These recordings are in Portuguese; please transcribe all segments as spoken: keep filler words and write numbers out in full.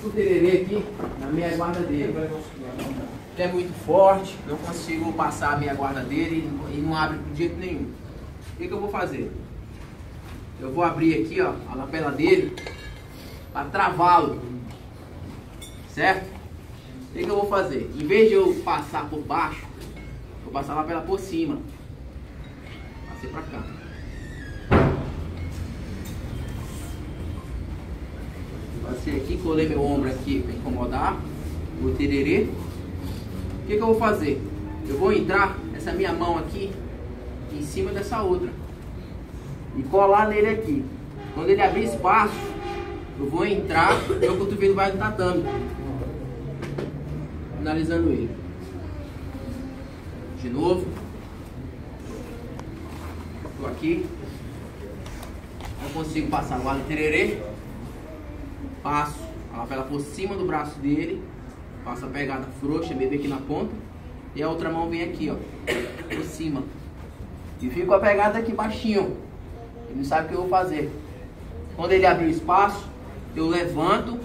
com o tererê aqui na meia guarda dele. Ele é muito forte, não consigo passar a meia guarda dele e não abre de jeito nenhum. O que, que eu vou fazer? Eu vou abrir aqui, ó, a lapela dele para travá-lo, certo? O que, que eu vou fazer? Em vez de eu passar por baixo, vou passar a lapela por cima. Passei para cá. Passei aqui, colei meu ombro aqui para incomodar o tererê. O que, que eu vou fazer? Eu vou entrar essa minha mão aqui em cima dessa outra e colar nele aqui. Quando ele abrir espaço, eu vou entrar e o meu cotovelo vai no tatame, finalizando ele. De novo. Estou aqui. Não consigo passar o guarda tererê. Passo a lapela por cima do braço dele. Passo a pegada frouxa, bebê aqui na ponta. E a outra mão vem aqui, ó, por cima. E fico a pegada aqui baixinho. Ele não sabe o que eu vou fazer. Quando ele abrir o espaço, eu levanto.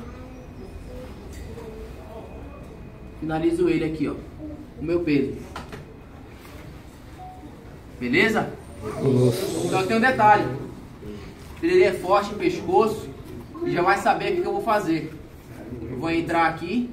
Finalizo ele aqui, ó, com o meu peso. Beleza? Então tem um detalhe. Ele é forte no pescoço e já vai saber o que eu vou fazer. Eu vou entrar aqui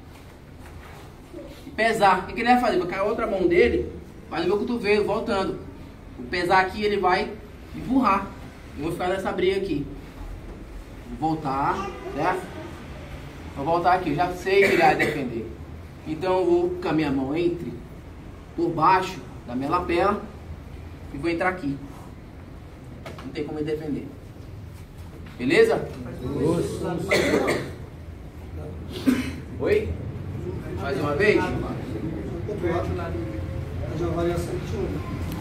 e pesar. O que ele vai fazer? Vai cair a outra mão dele, vai no meu cotovelo, voltando. Vou pesar aqui, ele vai empurrar. Eu vou ficar nessa briga aqui. Vou voltar, certo? Vou voltar aqui, eu já sei que ele vai defender. Então eu vou com a minha mão entre por baixo da minha lapela e vou entrar aqui. Não tem como ele defender. Beleza? Oi? Mais uma vez? Já varia sete